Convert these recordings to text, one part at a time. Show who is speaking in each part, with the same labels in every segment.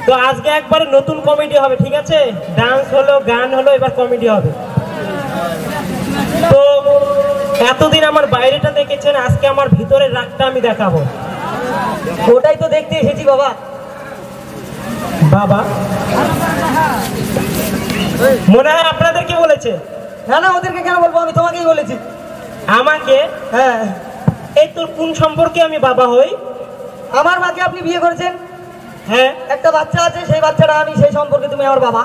Speaker 1: তো আজকে একবারে নতুন কমেডি হবে, ঠিক আছে? ডান্স হলো, গান হলো, এবার কমেডি হবে। তো এতদিন আমার বাইরেটা দেখেছেন, আজকে আমার ভিতরের রাগটা আমি দেখাবো।
Speaker 2: ওটাই তো দেখতে এসেছি বাবা।
Speaker 1: বাবা মনে হয় আপনাদের কি বলেছে?
Speaker 2: না না, ওদেরকে কেন বলবো, আমি তোমাকেই বলেছি।
Speaker 1: আমাকে?
Speaker 2: হ্যাঁ।
Speaker 1: এই তোর কোন সম্পর্কে আমি বাবা হই?
Speaker 2: আমার মাকে আপনি বিয়ে করেছেন?
Speaker 1: হ্যাঁ।
Speaker 2: একটা বাচ্চা আছে, সেই বাচ্চাটা আমি, সেই সম্পর্কে তুমি আমার বাবা।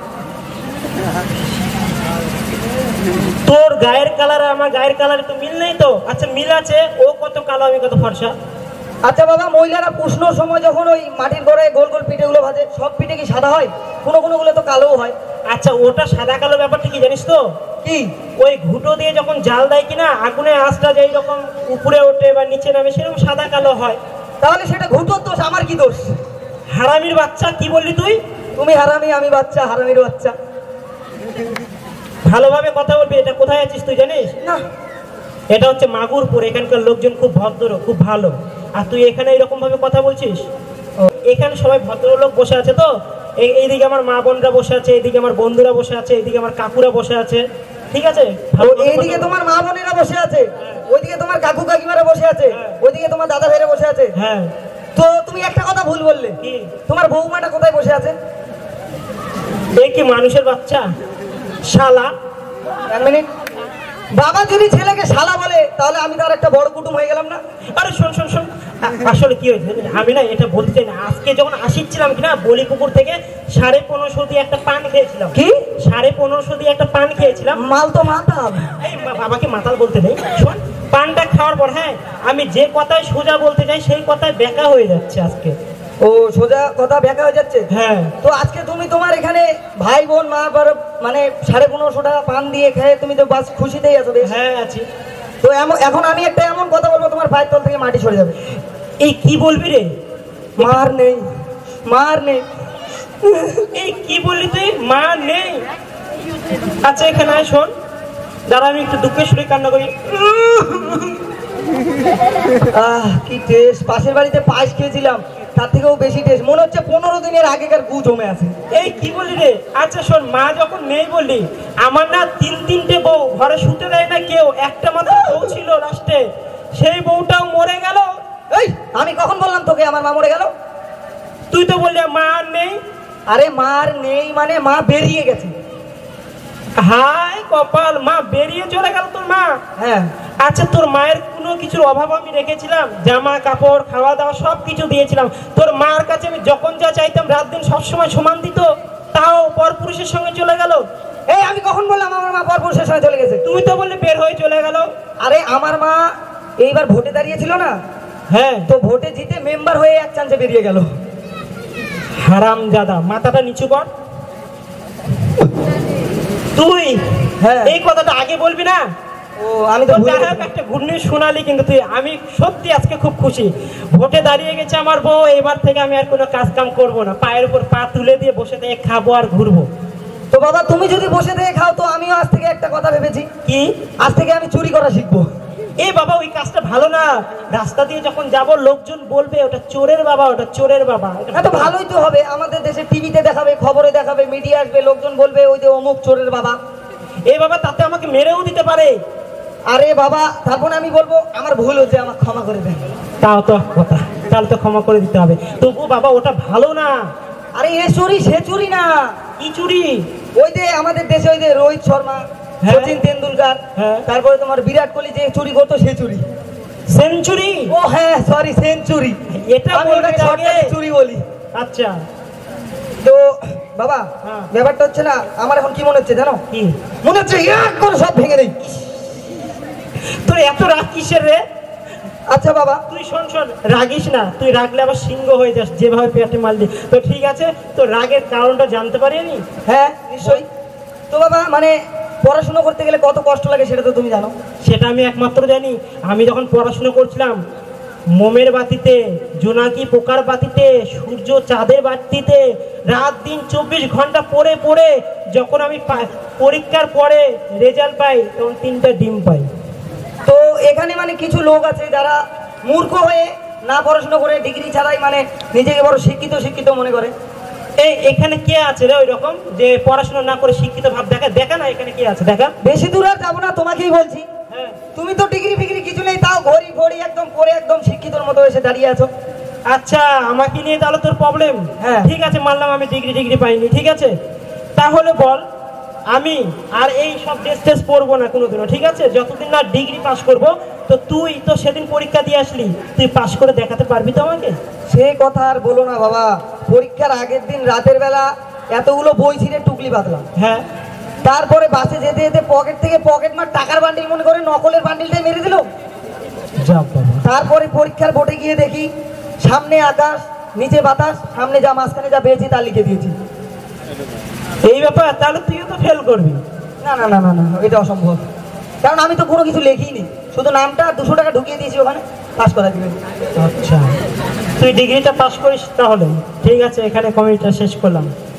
Speaker 1: তোর গায়ের কালার আমার গায়ের কালারে তো মিল নেই তো? আচ্ছা মিল আছে, ও কত কালো আমি কত ফর্সা।
Speaker 2: আচ্ছা বাবা, মহিলারা পুষ্ণর সময় যখন ওই মাটির ঘরে গোল গোল পিঠেগুলো ভাজে, সব পিঠে কি সাদা হয়? কোনো কোনো গুলো তো কালোও হয়।
Speaker 1: আচ্ছা ওটা সাদা কালো ব্যাপারটা কি জানিস তো?
Speaker 2: কি?
Speaker 1: ওই ঘুঁটো দিয়ে যখন জাল দেয় কিনা, আগুনের আঁচটা যেই রকম উপরে ওঠে বা নিচে নামে, সেরকম সাদা কালো হয়।
Speaker 2: তাহলে সেটা ঘুঁটোর দোষ, আমার কি দোষ?
Speaker 1: হারামির বাচ্চা, কি বললি তুই?
Speaker 2: তুমি হারামি, আমি বাচ্চা, হারামির বাচ্চা।
Speaker 1: ভালোভাবে কথা বলবি। এটা কোথায় আছিস তুই জানিস?
Speaker 2: না।
Speaker 1: এটা হচ্ছে মাগুরপুর, এখানকার লোকজন খুব ভদ্র, খুব ভালো। আর তুই এখানে এরকম ভাবে কথা বলছিস? এখানে সবাই ভদ্রলোক বসে আছে তো। এইদিকে আমার মা বোনরা বসে আছে, এইদিকে আমার বন্ধুরা বসে আছে, এইদিকে আমার কাকুরা বসে আছে, ঠিক আছে?
Speaker 2: এইদিকে তোমার মা বোনেরা বসে আছে, ওইদিকে তোমার কাকু কাকিমারা বসে আছে, ওইদিকে তোমার দাদা ভাইরা বসে আছে।
Speaker 1: হ্যাঁ।
Speaker 2: তো তুমি একটা কথা ভুল বললে।
Speaker 1: কি?
Speaker 2: তোমার বৌমাটা কোথায় বসে আছে?
Speaker 1: এ কি মানুষের বাচ্চা? শালা।
Speaker 2: এক মিনিট, বাবা যদি ছেলেকে শালা বলে তাহলে আমি তার একটা বড় কুটুম হয়ে গেলাম না?
Speaker 1: আরে শোন শোন শোন, আসলে কি হয়েছে আমি না এটা বলতে চাই না। আজকে যখন আসিছিলাম কিনা বলিপুকুর থেকে 1550 দিয়ে একটা পান খেয়েছিলাম।
Speaker 2: কি?
Speaker 1: 1550 দিয়ে একটা পান খেয়েছিলাম।
Speaker 2: মাল তো মাতাল।
Speaker 1: এই বাবাকে মাতাল বলতে নেই। শোন, পানটা খাওয়ার পর হ্যাঁ, আমি যে কথায় সোজা বলতে চাই সেই কথায় বেঁকা হয়ে যাচ্ছে আজকে।
Speaker 2: ও সোজা কথা ব্যাখ্যা হয়ে যাচ্ছে?
Speaker 1: হ্যাঁ।
Speaker 2: তো আজকে তুমি তোমার এখানে ভাই বোন মা বাবা মানে 1550 টাকা পান দিয়ে খেয়ে তুমি তো বাস খুশিতেই আছো? বেশ।
Speaker 1: হ্যাঁ আছি।
Speaker 2: তো এখন আমি একটা এমন কথা বলবো তোমার পায়ের তল থেকে মাটি সরে যাবে।
Speaker 1: এই কি বলবি রে?
Speaker 2: মার নেই, মার নেই।
Speaker 1: এই কি বললি তুই? মা নেই? আচ্ছা এখানে আয়, শোন, দাঁড়া আমি একটু দুঃখের সুরে কান্না করি।
Speaker 2: কি টেস্ট! পাশের বাড়িতে পায়েস খেয়েছিলাম, তার থেকেও বেশি টেস্ট। মনে হচ্ছে 15 দিনের আগেকার গু জমে আছে।
Speaker 1: এই কি বলি রে? আচ্ছা শোন, মা যখন নেই বললি, আমার না 3-3টে বউ, ঘরে শুতে দেয় না কেউ, একটা মাত্র বউ ছিল লাস্টে, সেই বউটাও মরে গেল।
Speaker 2: এই আমি কখন বললাম তোকে আমার মা মরে গেল?
Speaker 1: তুই তো বললি মা আর নেই।
Speaker 2: আরে মার নেই মানে মা বেরিয়ে গেছে।
Speaker 1: হায় কপাল, মা বেরিয়ে চলে গেল তোর মা?
Speaker 2: হ্যাঁ।
Speaker 1: আচ্ছা তোর মায়ের কোনো কিছুর অভাব আমি রেখেছিলাম? জামা কাপড় খাওয়া দাওয়া সব কিছু দিয়েছিলাম। তোর মার কাছে আমি যখন যা চাইতাম রাত দিন সবসময় সমান দিত, তাও পরপুরুষের সঙ্গে চলে গেল।
Speaker 2: এই আমি কখন বললাম আমার মা পরপুরুষের সঙ্গে চলে গেছে?
Speaker 1: তুই তো বললি বের হয়ে চলে গেল।
Speaker 2: আরে আমার মা এইবার ভোটে দাঁড়িয়েছিল না?
Speaker 1: হ্যাঁ।
Speaker 2: তো ভোটে জিতে মেম্বার হয়ে এক চান্সে বেরিয়ে গেল।
Speaker 1: হারামজাদা, মাথাটা নিচু কর। তুই এই কথাটা আগে বলবি না?
Speaker 2: ও আমি তো
Speaker 1: একটা গুড নিউজ শোনালি কিন্তু তুই। আমি সত্যি আজকে খুব খুশি, ভোটে দাঁড়িয়ে গেছে আমার বউ। এবার থেকে আমি আর কোনো কাজ কাম করবো না, পায়ের উপর পা তুলে দিয়ে বসে থেকে খাবো আর ঘুরবো।
Speaker 2: তো বাবা তুমি যদি বসে থেকে খাও, তো আমিও আজ থেকে একটা কথা ভেবেছি।
Speaker 1: কি?
Speaker 2: আজ থেকে আমি চুরি করা শিখবো।
Speaker 1: এ বাবা ওই কাজটা ভালো না। রাস্তা দিয়ে যখন যাব লোকজন বলবে ওটা চোরের বাবা, ওটা চোরের বাবা।
Speaker 2: তো ভালোই তো হবে, আমাদের দেশে টিভিতে দেখাবে, খবরে দেখাবে, মিডিয়া আসবে, লোকজন বলবে ওই যে অমুক চোরের বাবা।
Speaker 1: এই বাবা তাতে আমাকে মেরেও দিতে পারে।
Speaker 2: আরে বাবা তারপর আমি বলবো আমার ভুল হচ্ছে, আমার ক্ষমা করে দেন।
Speaker 1: তাও তো কথা, তাহলে তো ক্ষমা করে দিতে হবে। তবু বাবা ওটা ভালো না।
Speaker 2: আরে এ চুরি সে চুরি না।
Speaker 1: কি চুরি?
Speaker 2: ওই যে আমাদের দেশে ওই যে রোহিত শর্মা, সচিন তেন্ডুলকার, তারপরে তোমার বিরাট কোহলি যে চুরি করতো সে চুরি।
Speaker 1: সেঞ্চুরি?
Speaker 2: ও হ্যাঁ সরি, সেঞ্চুরি।
Speaker 1: এটা
Speaker 2: চুরি বলি।
Speaker 1: আচ্ছা
Speaker 2: তো বাবা ব্যাপারটা হচ্ছে না, আমার এখন কি মনে হচ্ছে জানো?
Speaker 1: কি
Speaker 2: মনে হচ্ছে? এক করে সব ভেঙে নেই।
Speaker 1: তোর এত রাগ কিসের রে?
Speaker 2: আচ্ছা বাবা
Speaker 1: তুই শোন শোন, রাগিস না। তুই রাগলে আবার সিংহ হয়ে যাস, যেভাবে পেটে মারলি। তো ঠিক আছে, তোর রাগের কারণটা জানতে পারিনি?
Speaker 2: হ্যাঁ নিশ্চয়ই। তো বাবা মানে পড়াশোনা করতে গেলে কত কষ্ট লাগে সেটা তো তুমি জানো।
Speaker 1: সেটা আমি একমাত্র জানি। আমি যখন পড়াশোনা করছিলাম, মোমের বাতিতে, জোনাকি পোকার বাতিতে, সূর্য চাঁদের বাতিতে রাত দিন 24 ঘন্টা পড়ে পড়ে যখন আমি পরীক্ষার পরে রেজাল্ট পাই, তখন 3টা ডিম পাই।
Speaker 2: তো এখানে মানে কিছু লোক আছে যারা মূর্খ হয়ে না পড়াশোনা করে ডিগ্রি ছাড়াই মানে নিজেকে বড় শিক্ষিত শিক্ষিত মনে করে।
Speaker 1: এই এখানে কে আছে রে ওই রকম যে পড়াশোনা না করে শিক্ষিত ভাব দেখা দেখা না, এখানে কে আছে দেখা।
Speaker 2: বেশি দূর আর যাবো না, তোমাকেই বলছি।
Speaker 1: হ্যাঁ
Speaker 2: তুমি তো ডিগ্রি ফিগ্রি কিছু নেই, তাও ঘড়ি ঘড়ি একদম পরে একদম শিক্ষিতর মতো এসে দাঁড়িয়ে আছো।
Speaker 1: আচ্ছা, আমাকে নিয়ে তাহলে তোর প্রবলেম।
Speaker 2: হ্যাঁ।
Speaker 1: ঠিক আছে, মানলাম আমি ডিগ্রি পাইনি, ঠিক আছে। তাহলে বল, আমি আর এই সব টেস্ট পড়বো না কোনোদিনও, ঠিক আছে? যতদিন না ডিগ্রি পাস করব। তো তুই তো সেদিন পরীক্ষা দিয়ে আসলি, তুই পাস করে দেখাতে পারবি তো আমাকে?
Speaker 2: সে কথা আর বলো না বাবা, পরীক্ষার আগের দিন রাতের বেলা এতগুলো বই ছিঁড়ে টুকলি বাঁধলাম।
Speaker 1: হ্যাঁ।
Speaker 2: তারপরে বাসে যেতে যেতে পকেট থেকে পকেট মার টাকার বান্ডিল মনে করে নকলের বান্ডিলটাই মেরে দিল।
Speaker 1: যা বাবা।
Speaker 2: তারপরে পরীক্ষার বোর্ডে গিয়ে দেখি সামনে আকাশ নিচে বাতাস, সামনে যা মাঝখানে যা পেয়েছি তা লিখে দিয়েছি।
Speaker 1: এই ব্যাপার, তাহলে তুইও তো ফেল করবি।
Speaker 2: না না না না না, এটা অসম্ভব, কারণ আমি তো কোনো কিছু লেখিনি, শুধু নামটা 200 টাকা ঢুকিয়ে দিয়েছি ওখানে, পাস করা দিবেন।
Speaker 1: আচ্ছা, তুই ডিগ্রিটা পাস করিস তাহলে। ঠিক আছে, এখানে কমেন্টটা শেষ করলাম।